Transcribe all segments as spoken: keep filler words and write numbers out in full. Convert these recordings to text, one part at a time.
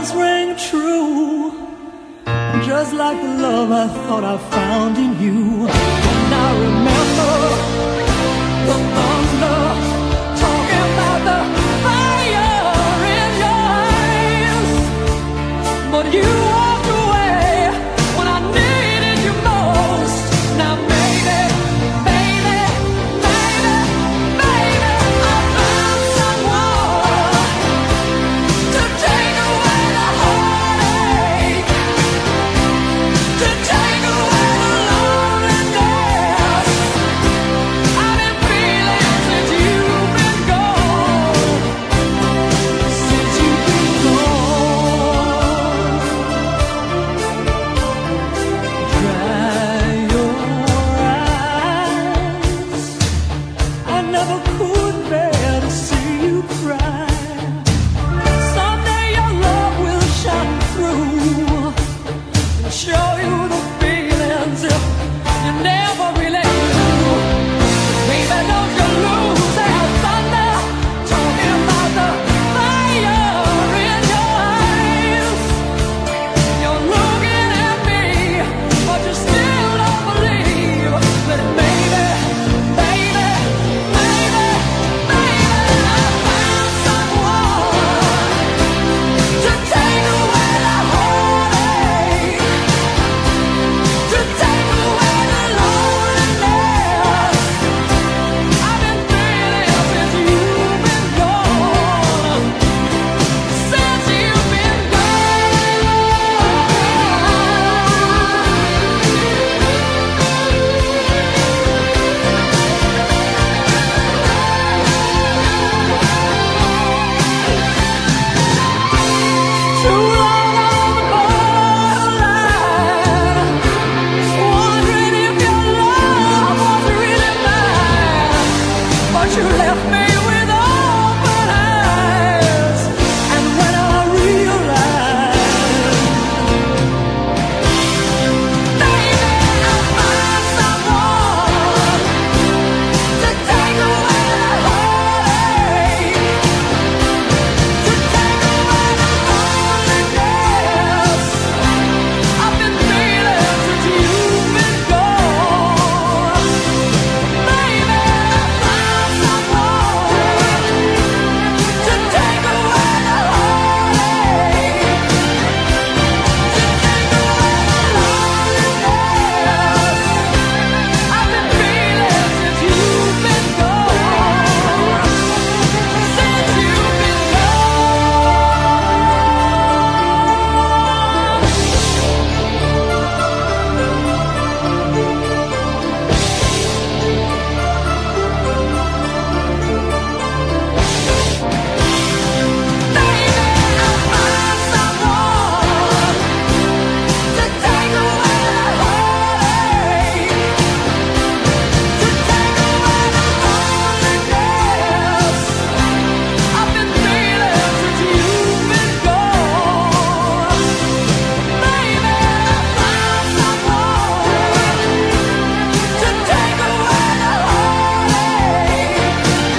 words ring true, just like the love I thought I found in you. And I remember the thunder talking about the fire in your eyes, but you walked away when I needed you most. Now baby, baby, baby, baby, I found someone to take away the heartache, to take away the loneliness I've been feeling since you've been gone, since you've been gone. Dry your eyes, I never could bear to see you cry. Someday your love will shine through and show you the feelings you never really knew. Baby, don't you lose that thunder talking about the fire in your eyes. You're looking at me, but you still don't believe that, baby, baby, baby, baby, I found someone to take away the heartache, to take away the loneliness I've been feeling since you've been gone, since you've been too long on the borderline, wondering if your love was really mine, but you left me with open eyes. And when I realized, baby, I found someone to take away the heartache, to take away the loneliness I've been feeling since you've been gone. Baby, I found someone to take away the heartache, to take away the loneliness I've been feeling since you've been gone, since you've been Baby, I found someone to take away the heartache, to take away the loneliness I've been feeling since you've been gone. Baby, I found someone to take away the heartache, to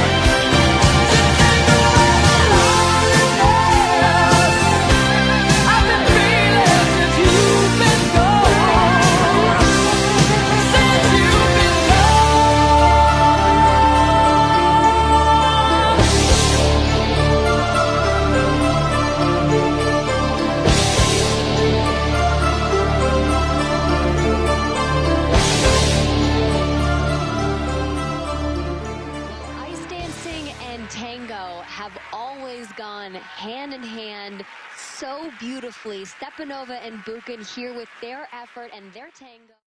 take away the loneliness I've been feeling since you've been gone, since you've been Ice dancing and tango have always gone hand in hand so beautifully. Stepanova and Buchan here with their effort and their tango.